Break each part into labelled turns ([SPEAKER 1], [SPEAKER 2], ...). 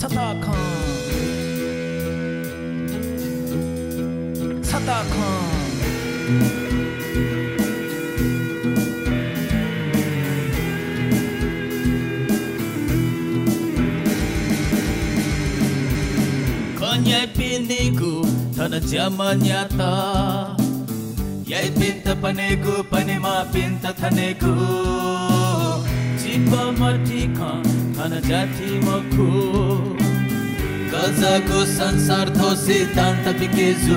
[SPEAKER 1] Konyai pindiku tanah zaman nyata, yai pinta paneku panema pinta taneku, jipa matika tanah jati maku, gazaku sansar thosi tanta pikezu,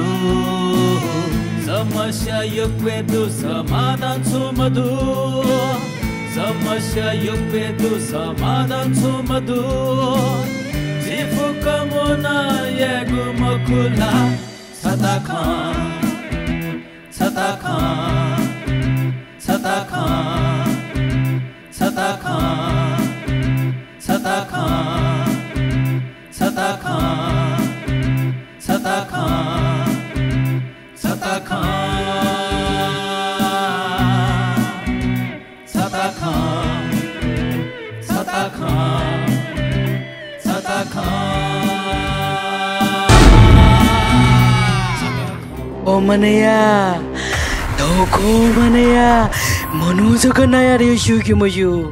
[SPEAKER 1] samasya yukwedu samadan sumadu, samasya yukwedu samadan sumadu. Kamona yegu makula satakan satakan satakan satakan satakan satakan satakan satakan satakan satakan
[SPEAKER 2] Oh manaya, toko manaya, manusia kena ya riuh kimoju.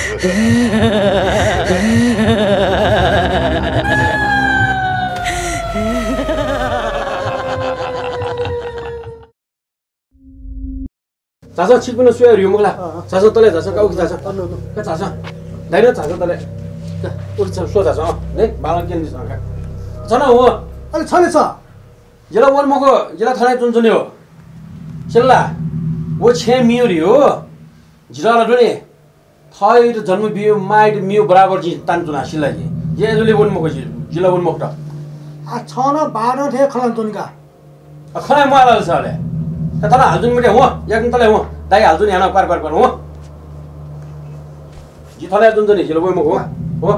[SPEAKER 3] 자서 7분은 수야 유목라. 자서 떨래 자서 까고 자서. 그 자서. 내려 자서 떨래. 우리 저 수어 자서. 네? 말한 게 있어. 전화 오.
[SPEAKER 4] 아니 잘했어.
[SPEAKER 3] 얘라 원 먹어. 얘라 타네 좀 전요. 실라. 뭐 체미요리요. 지라라더니 타이드 जन्म बियो might मियो बराबर जी तान जुना शिला जी ये जले वन मको जी जिला वन मकटा
[SPEAKER 4] 아 전화 만원 해 칼란 돈이가
[SPEAKER 3] 아 खाना माला साले तला हाजुन मिटे हो याकिन तले हो दाइ हाजुन याना पार पार पार हो जी थले जुन जने जिला वन मको हो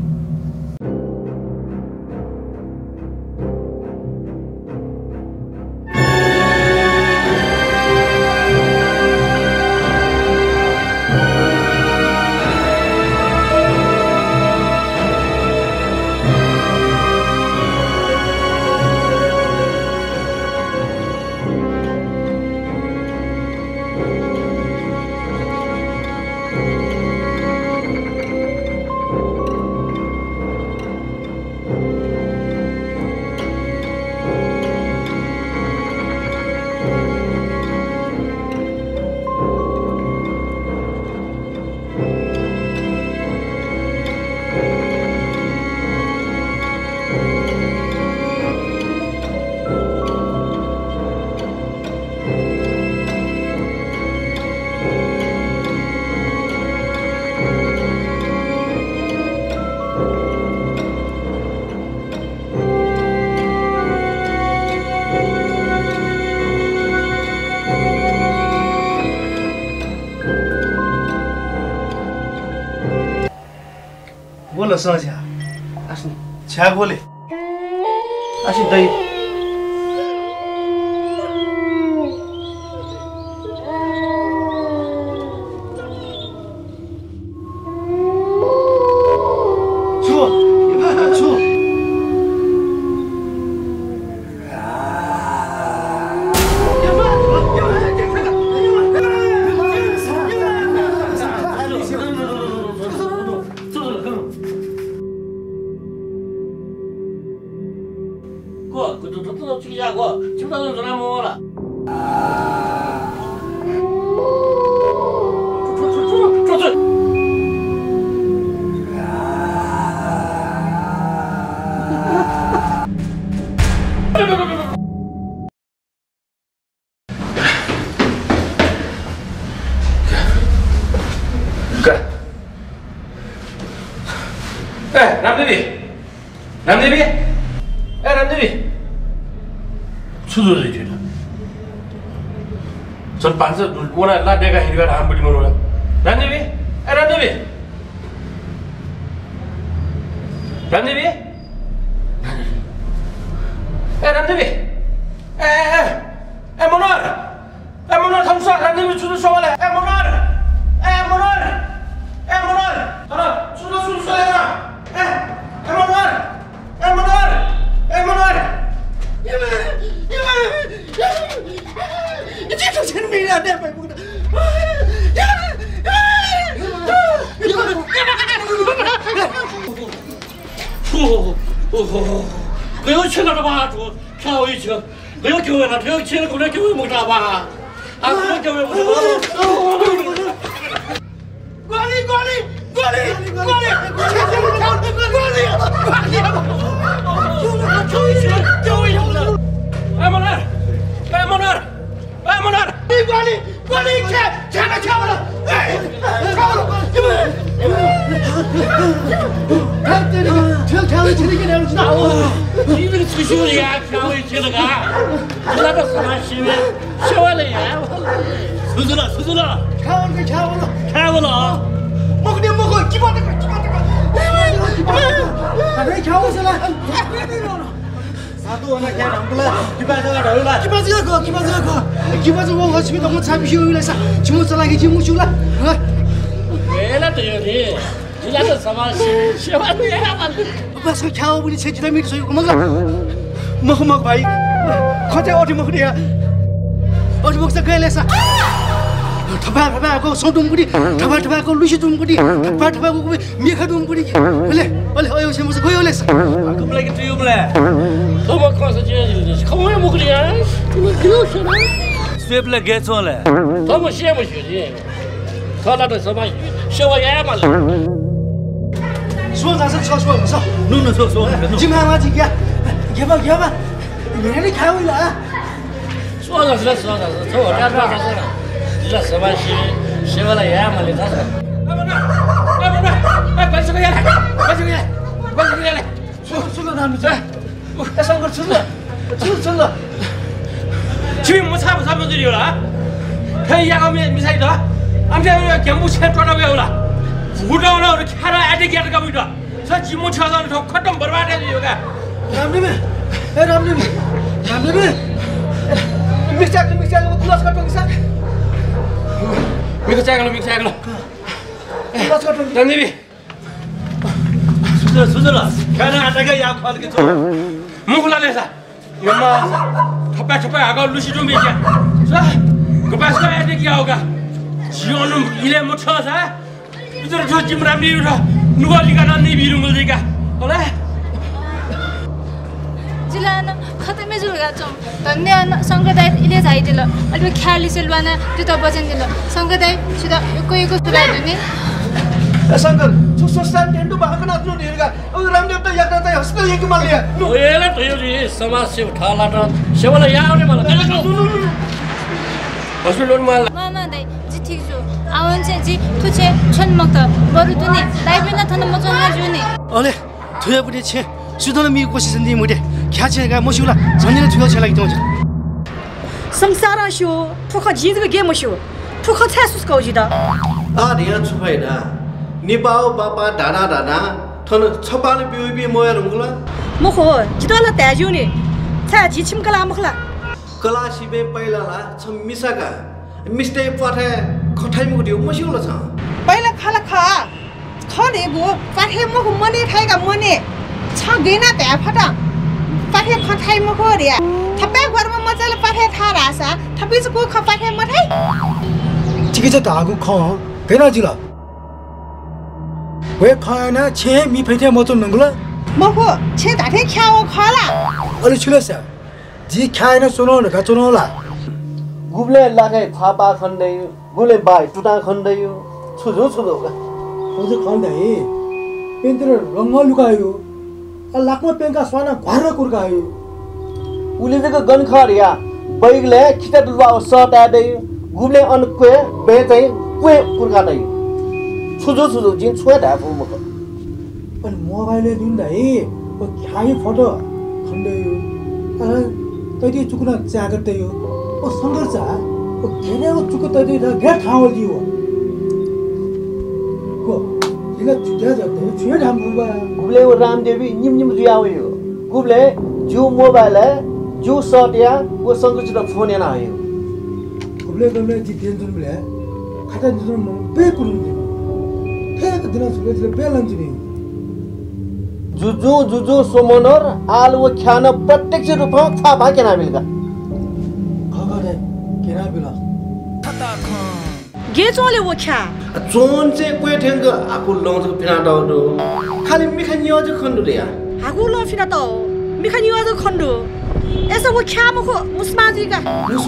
[SPEAKER 5] बोलो सोचा आसन छ्या बोले आसी दही
[SPEAKER 3] रामदेवी ए रामदेवी सुधो दियो 전 반서 오나 나 내가 이리가 안 버리면 오나 रामदेवी ए रामदेवी रामदेवी ए रामदेवी ए मनोहर थांसा रामदेवी सुधो सोले ए मनोहर 하나 수도 순서야. 에, 해먹어.
[SPEAKER 6] 没有钱了的吧？主票回去，没有酒了，没有钱了，过来给我们啥吧？啊，给我们管理！哎，毛人！管理，钱都抢了！哎，抢了！
[SPEAKER 4] 跳回去的给两知道
[SPEAKER 6] 你这个退休的呀，跳回去了个，那个什么新闻，学完了呀，出去了，看我了，
[SPEAKER 4] 莫个，鸡巴这个，把人抢过去了，
[SPEAKER 5] 사도 하나 그냥 안 불러. 기반자가 나올라.
[SPEAKER 4] 기반자가 와 집에 너무 잠시 오일래서 주무살라게 주무줄라.
[SPEAKER 6] 왜라 되요니? 지나서 사마시 시원해야만.
[SPEAKER 4] 오빠서 겨우분이 제주도 미리 소유 먹어 봐이. 거대 어디 먹으랴? 어디 먹자 그래서. 타바고 손동부리 타바고 루시동부리 타바고 미카동부리 원래 어여 세모서 고요래서
[SPEAKER 3] 그블레기 뚜유블레
[SPEAKER 6] 너무 커서 지어지지 커면 먹으랴 이거 그러셔라
[SPEAKER 3] 스웨블레 게츠올레
[SPEAKER 6] 너무 시험이지 더라도 서마 쉬어야만
[SPEAKER 4] 수원사서 쳐서
[SPEAKER 3] 눈은 쏘
[SPEAKER 4] 지마마지야 개봐 얘네 가오이라
[SPEAKER 6] 수원사서 저야这什么学完了也嘛的，他说。哎，快点来！
[SPEAKER 4] 出了他们这，哎，上个吃了。
[SPEAKER 3] 지금 뭐 사면 들려 라. 그 야가면 미사이다. 암자 경부 chen抓到没有了？不知道了，看到俺这家这个味道，这积木车上头快点不完的有个。
[SPEAKER 4] ramli mixer我plus ka tong sa
[SPEAKER 3] mixer kalau
[SPEAKER 4] plus ka tong
[SPEAKER 3] dan ni sudah karena ada ke yang kau gitu mungkin ada sah cepat agak lusi dulu aja sah kepas kau ada ke apa siapa ile motor sah itu tu jimram ni udah nuga lihat ni biru mulai oleh
[SPEAKER 7] जिलान खतमे जुलगा चम तन्ने संगदाय इले जाइदिल अलि ख्याली सेलवाना त्यो बजन दिल संगदाय सुदा एको सुराइ दिने
[SPEAKER 5] संगल सुसोसान टेन्डु भएको नाच्नु दिएगा अब रामदेव त यात्रा त हस्पिटल यकी मालिया
[SPEAKER 6] ओएला त यो समाज सेवा ठाला त सेवाले याउने मलाई हस्पिटल मलाई
[SPEAKER 7] मामा दाइ जी ठीक छु आवन चाहिँ जी तुछे छन मक्त बरु तुनी दाइबेना थन मचन जुनी
[SPEAKER 4] अले थुया पुटे छे सुदन मी कोसिस नि मुडे ख्याचेगा मसिउला झन्ने थुया छ लागि त
[SPEAKER 8] संसार शो ठोख जिजको गेम शो ठोख छासुस कौजिदा
[SPEAKER 5] आ धिया छुफाइदा निपाउ बापा दाना थन छपाले बिबी मोयर हुँला
[SPEAKER 8] मखो जिदला ताजुनी छा जिछिम कला मखला
[SPEAKER 5] कला सिबे पहिलाला छ मिसाका मिस्टे पठे खठाइ मुको दिउ मसिउला छ
[SPEAKER 8] पहिला खाला खनेगो पाठे मखो मने थाइगा मने छ गैना त्या फटा पाठे खठाइ मखो रे थपे घरमा मजाले पाठे था रासा थपिसको ख पाठे मथाइ
[SPEAKER 4] ठिकै छ धागु ख गैना जिला 왜 खाना छे मी फैथे मचन नंगला
[SPEAKER 8] मखो छे दाथे ख्याओ खला
[SPEAKER 4] अलि छुलसा जी खाना सुनो न गचनोला
[SPEAKER 5] गुबले लागे थापा खण्दै गुले बाई टुटा खण्दै छुजो
[SPEAKER 4] 어제 खाँदै पेन्टर रंग लुकायो लाखमा पेंका स्वाना घार कुरकायो
[SPEAKER 5] उले जको गनखरिया बैगले खिटा दुवा सटादै गुबले अनक्वे बेचै क्वे कुरकादै छुजो जिन छुया दा फुमक
[SPEAKER 4] अनि मोबाइलले दिँदै ओ खाइ फोटो खण्दैयो तैले चुकुना जागर्दैयो ओ संघर्ष ओ केने ओ चुक तैले दा गे ठाउँ दियो को इला जुजा जते छुया धाम बुबा
[SPEAKER 5] गुबले ओ रामदेवी निम जुयायो गुबले जु मोबाइल जु सटिया ओ संघर्ष द फोन याना आयो
[SPEAKER 4] गुबले जितेन जुनले खाता जुन म पे कुरुन ठेक दिन सुले बेलन्जनी
[SPEAKER 5] जुजु सोमनर आलु ख्यान प्रत्यक्ष रूपमा थापा केना मिलगा
[SPEAKER 4] खगरे केना बिला
[SPEAKER 8] गे जोले वो ख्या
[SPEAKER 5] जोन चाहिँ क्वे ठेंग आकु लंज पिना दाउ खाली मिखा न्योज खन्डु रे
[SPEAKER 8] Hagulo fina to. Mikani wa khondo. Esa wo khama ko musma jiga.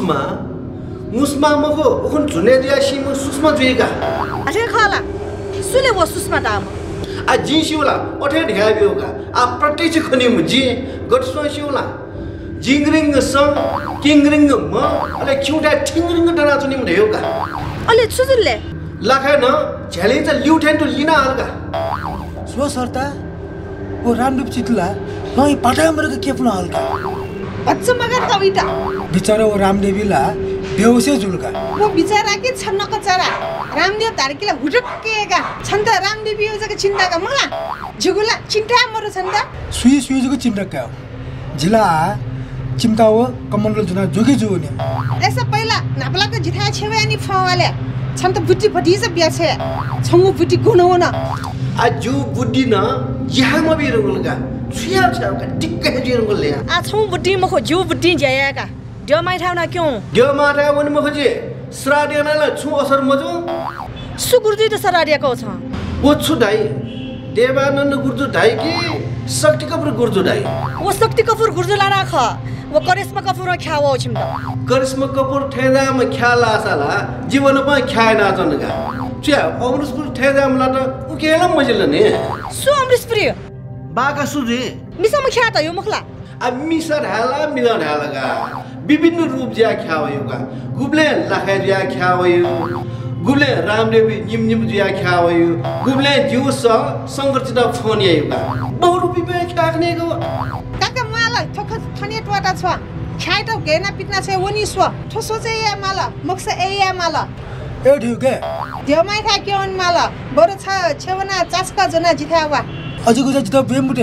[SPEAKER 5] Musma mo ko ukun june dia shimo susma jiga.
[SPEAKER 8] Ate khala. Sule wo susma dam.
[SPEAKER 5] A jinshula othe dhya bioga. A pratichi khoni muji gotso shula. Jingring song kingring mo ale kyuta tingring dana chuni mdeyoga.
[SPEAKER 8] Ale chuzule.
[SPEAKER 5] Lakha na challenge lieutenant to lina alga.
[SPEAKER 4] स्व सरता वो रामदेव चितला नई पाटामर के केपना हल्का
[SPEAKER 8] बच्चा मगर कविता
[SPEAKER 4] बिचारा वो रामदेवीला बेहोसे जुलका
[SPEAKER 8] वो बिचारा के छन्न को चरा रामदेव तारकीला हुटकेगा छन्द रामदेवी हो जके चिन्ता का मला जुगुला चिन्ता मरो छन्द
[SPEAKER 4] सुई जको चिन्ता का जिला चिम्ता हो कमण्डल जुना जोगी जुने
[SPEAKER 8] ऐसा पहिला नापला को जिथा छेवे अनि फवाले छन्त बुद्धि फटी से बियाछे छंगु बुद्धि गुण हो न
[SPEAKER 5] Aju budi na jihang ma bi rungul ga chhiao chhiao ka tikka ji rungul le
[SPEAKER 8] a chong buddhi ma kho ju buddhi jaya ka dio mai thau na kyun
[SPEAKER 5] dio ma tha wani ma kho ji sradia na la chu asar ma jo
[SPEAKER 8] su gurdi ta saradia ko cha
[SPEAKER 5] wo chu dai devanand gurju dai ki shakti kapur gurju dai
[SPEAKER 8] wo shakti kapur gurju la rakha wo karisma kapur khyawo chimda
[SPEAKER 5] karisma kapur theda ma khyala sala jivan ma khyaina jan ga च्या अमृतपुर ठेदामला त उकेला मजल ने
[SPEAKER 8] सु अमृतपुर
[SPEAKER 5] बाका सुजे
[SPEAKER 8] मिसा म ख्यात यो मखला
[SPEAKER 5] आ मिसा ढाला मिला ढालागा विभिन्न रूप ज्या ख्यावयुगा गुबले लखा ज्या ख्यावयु गुबले रामदेवी निम ज्या ख्यावयु गुबले जुस संगरचिता फोन यायुगा बहुरूपी पे ख्याक्ने गो
[SPEAKER 8] काका माला ठोक थने टवाटा छ ख्याइ त गेना पितना छ वनी स्व ठोसो चाहिँ या माला मक्स ए या माला
[SPEAKER 4] ए ठिके
[SPEAKER 8] देव माइ था केवन माला बरो छ छेवना चासका जना जिथावा
[SPEAKER 4] अजको जित बेमुटे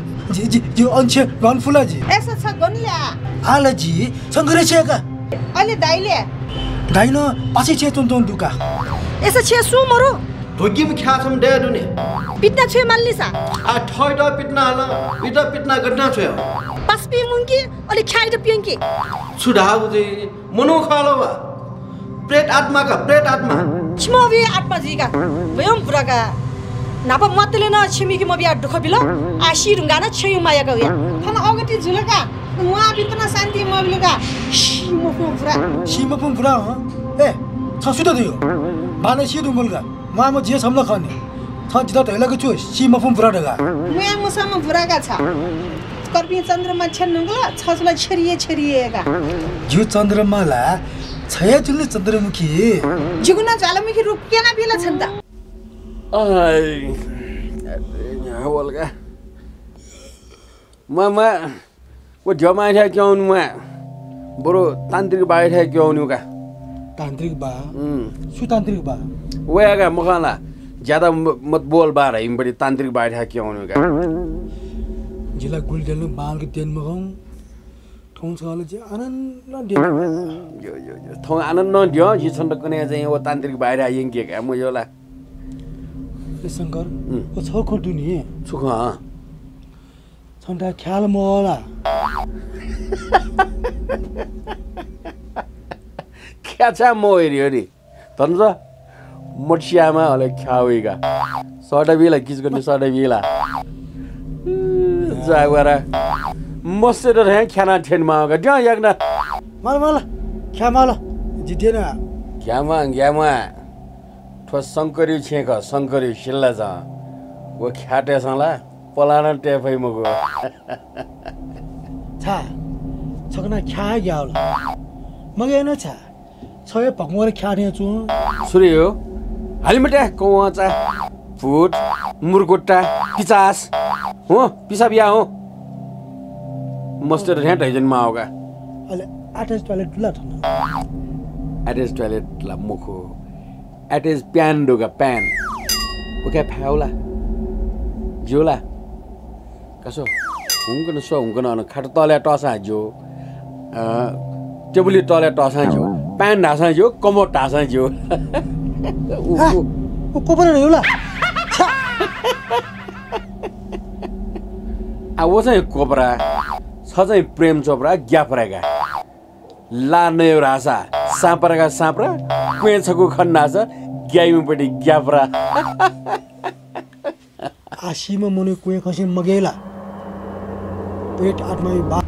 [SPEAKER 4] जी अन्चे गन फुलाजी
[SPEAKER 8] ऐसा छ गनल्या
[SPEAKER 4] आलाजी संगरे छेका
[SPEAKER 8] अलि दाइले
[SPEAKER 4] दाइनो पछि छे तोन दुका
[SPEAKER 8] ऐसा छे सु मरो
[SPEAKER 5] ढोकिम ख्यासम दे दुने
[SPEAKER 8] पितना छे माल्लिसा
[SPEAKER 5] आ ठोइडा पितना हाला इटा पितना गड्ना छ्यो
[SPEAKER 8] पस्पी मुंकी अलि ख्याइ त पियंकी
[SPEAKER 5] सुधाउ जे मनो खालोवा प्रेत आत्मा का प्रेत आत्मा
[SPEAKER 8] छिमोबी आत्मा जीका वयम पुराका नापा मतले न छिमी कि म बिया दुख बिलो आशी रुंगा न छयु माया गया थन अगति जुलका मुआ बितना शान्ति म बिलका
[SPEAKER 4] शिमपुम पुरा हो ए छसुत दियो बाने सिदु मुलगा म जे सम्ल खने छ जित तैलाको छु शिमपुम पुरा दगा
[SPEAKER 8] मुया मुसम पुराका छ कर्पी चन्द्रमा छन्नुगला छसला छरिएगा
[SPEAKER 4] जो चन्द्रमाला छया जुल्ने चन्द्रमुखी
[SPEAKER 8] जुगुना ज्वालामुखी रूप केना बिला छन्दा
[SPEAKER 3] आई हवलगा ममा वो जमा था क्यों नुआ बरो तांत्रिक बाय था क्यों नुका
[SPEAKER 4] तांत्रिक बा सु तांत्रिक बा
[SPEAKER 3] वेगा मखाला ज्यादा मत बोल बा रही बड़ी तांत्रिक बाय था क्यों नुका
[SPEAKER 4] जिला गुलजल बाल के तेन मगौ थों साल जे आनन्द
[SPEAKER 3] यो थों आनन्द दियो जी छन्द कने चाहिँ ओ तान्त्रिक बाहिर आइङ के का म योला
[SPEAKER 4] ए शंकर ओ छ खटु नि
[SPEAKER 3] सुख
[SPEAKER 4] छन्दा ख्याल मोला
[SPEAKER 3] ख्याचा मोइरी हरि तन्ज मर्सियामा हले ख्यावेगा सडबिला किस गर्ने सडबिला जागरा मस्ते र ख्याना ठेनमा ग ज यागना
[SPEAKER 4] माल ख्यामाला जितेना
[SPEAKER 3] ग्यामा ठो शंकरी छेक शंकरी शिल्ला जा वो ख्याटे सला पलाना टेफै मगो
[SPEAKER 4] छा छकना ख्या ग्याउला मगे न छा छय भगवान ख्याने छु
[SPEAKER 3] सूर्य हालिमटे कोवाचा फुट मुरगुट्टा पिचास हो पिसा बिया हो मस्ते रेंट है जन्मा होगा
[SPEAKER 4] अले अटैच टॉयलेट ला थना
[SPEAKER 3] अटैच टॉयलेट ला मुखो अटैच प्यान दोगा प्यान ओके फाउला जोला कसो हुँगन सो हुँगन अन खाट तले टसा जो टेबुली तले टसा जो प्यान ढासा जो कमो ढासा जो
[SPEAKER 4] ओ को पनि होला
[SPEAKER 3] आ वो चाहिँ कोबरा सजै प्रेम चोपरा ग्यापरागा लाने रासा सापरागा सापरा पेछको खन्नासा ग्याइमपटी ग्यापरा
[SPEAKER 4] आशीमा मुने कुए खसी मगेला पेट आत्मै बा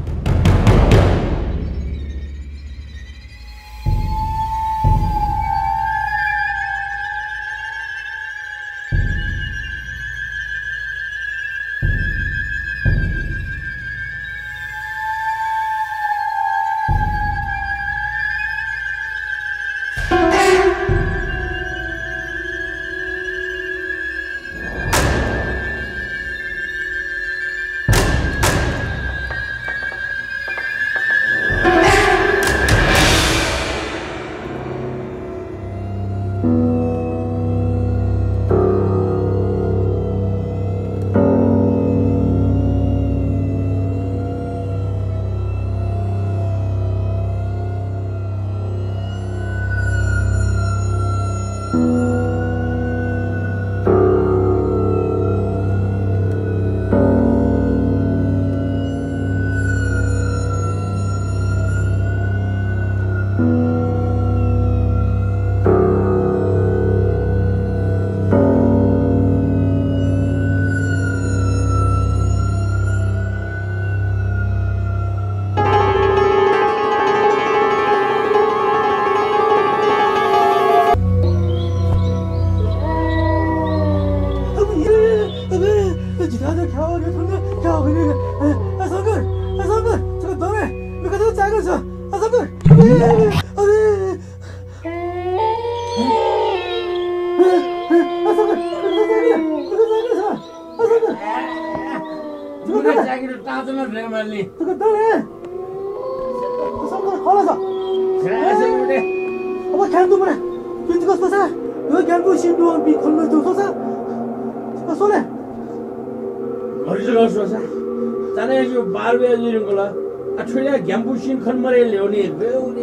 [SPEAKER 3] Gambusin Conmare Leone, very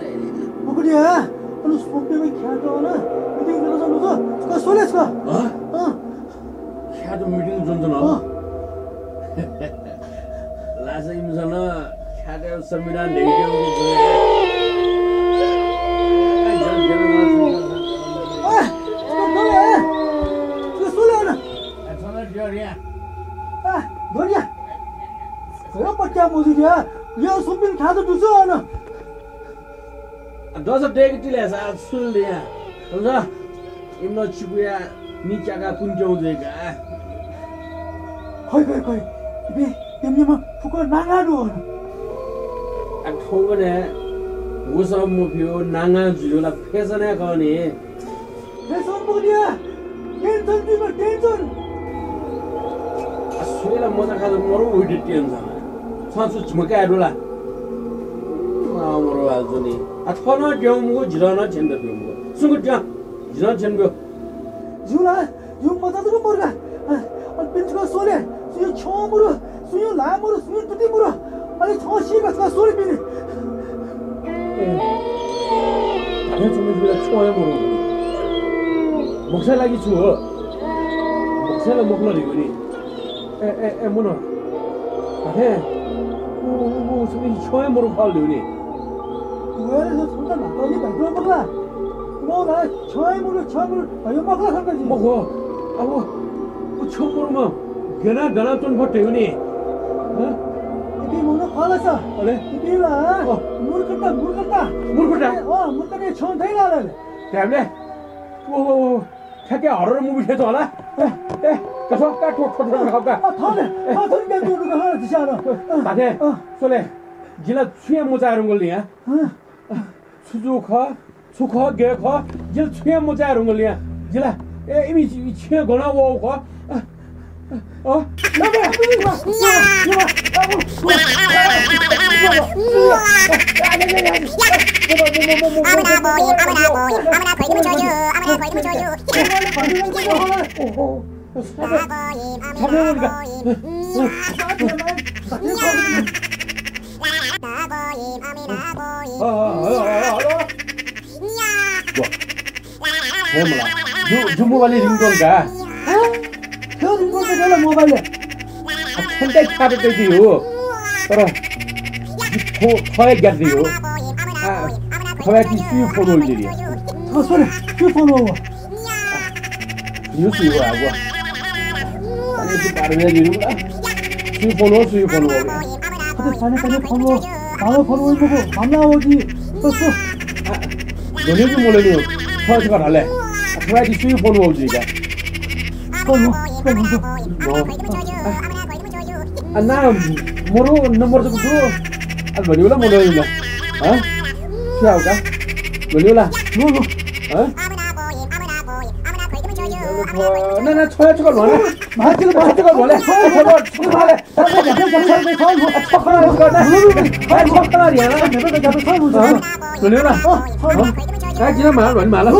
[SPEAKER 4] Bukudia, and spoke to me, Catona, I think there was another. So let's go.
[SPEAKER 3] Cat meeting Johnson. Last time, Zana, Cat of Samina,
[SPEAKER 4] You're something Cather to Zona.
[SPEAKER 3] Does a take till as I'll still there. I'm not sure we are Nichaga Punjo.
[SPEAKER 4] Hoi, be Yama Fuka Nanga.
[SPEAKER 3] At home, was some of you Nanga Jula Pesana.
[SPEAKER 4] There's somebody here. Denton, Denton.
[SPEAKER 3] I swear, a mother has a more with it. Sansu Makadula. Mamma Azuni. At Hona Jomo, Jirana Chendabu. Sunga, Jiran Chengo.
[SPEAKER 4] Jula, you mother Mura. I've been to a sole, so you chomura, so you lamur, so you Timura. I thought she got a sorry minute. I have to make a choir.
[SPEAKER 3] Moxella is to her. Moxella Moklari. Muna. So we show him more of all duty.
[SPEAKER 4] Where is it? No, I try more trouble. Are you Maka?
[SPEAKER 3] Oh, Chomorma. Ganaton for Tuni.
[SPEAKER 4] If you want to call us up, Murkata, Murkata, Chon Taylor.
[SPEAKER 3] Tablet. Oh, take a horror movie. Sole, Gila Mozarungolia, Suzuka, Suka, Geka, Gil Mozarungolia, Gila, image gonna walk. Oh, you follow.
[SPEAKER 4] साने phone हो भालो phone हो मको मामला होगी तो
[SPEAKER 3] दोनों भी बोले नहीं फर्स्ट कर हाले थोड़ा डिस्ट्री फोन हो जाएगा अन्ना मोरो नंबर से कुछ अब बड़ी वाला मोरो ही ना हाँ क्या होगा बड़ी वाला हाँ ना छोड़ चुका लो ना मार चुका बोले छोड़ रिया ना बड़ी वाला cái gì đó mà bệnh mà lắm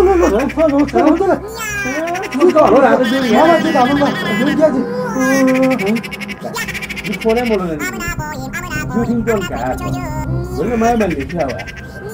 [SPEAKER 3] không có nó làm cái gì đó chứ tao không biết gì con em một lần chưa听过cả vẫn là mấy mình đi theo à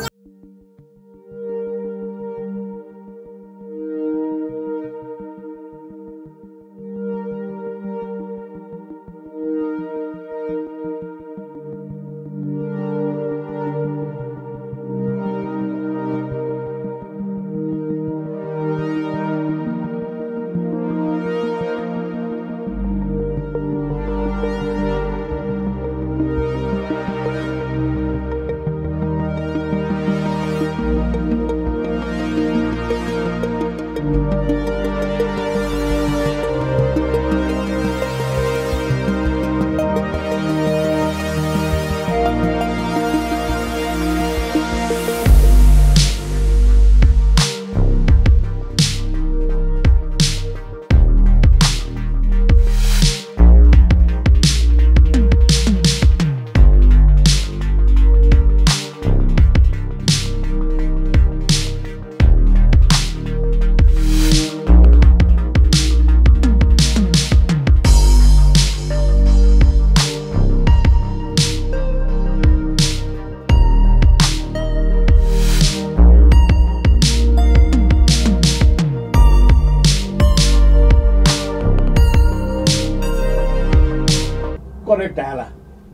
[SPEAKER 3] correct là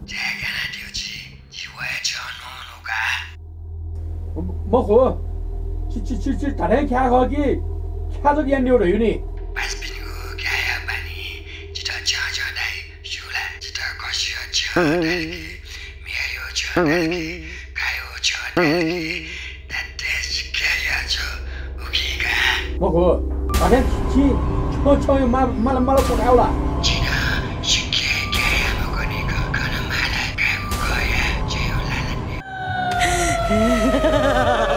[SPEAKER 3] 뭐 그 다른 캬 거기 캬도 디안 료로 유니 뭐 그 다른 키 처음에 말로 꼭 아울라
[SPEAKER 2] Ha ha ha ha!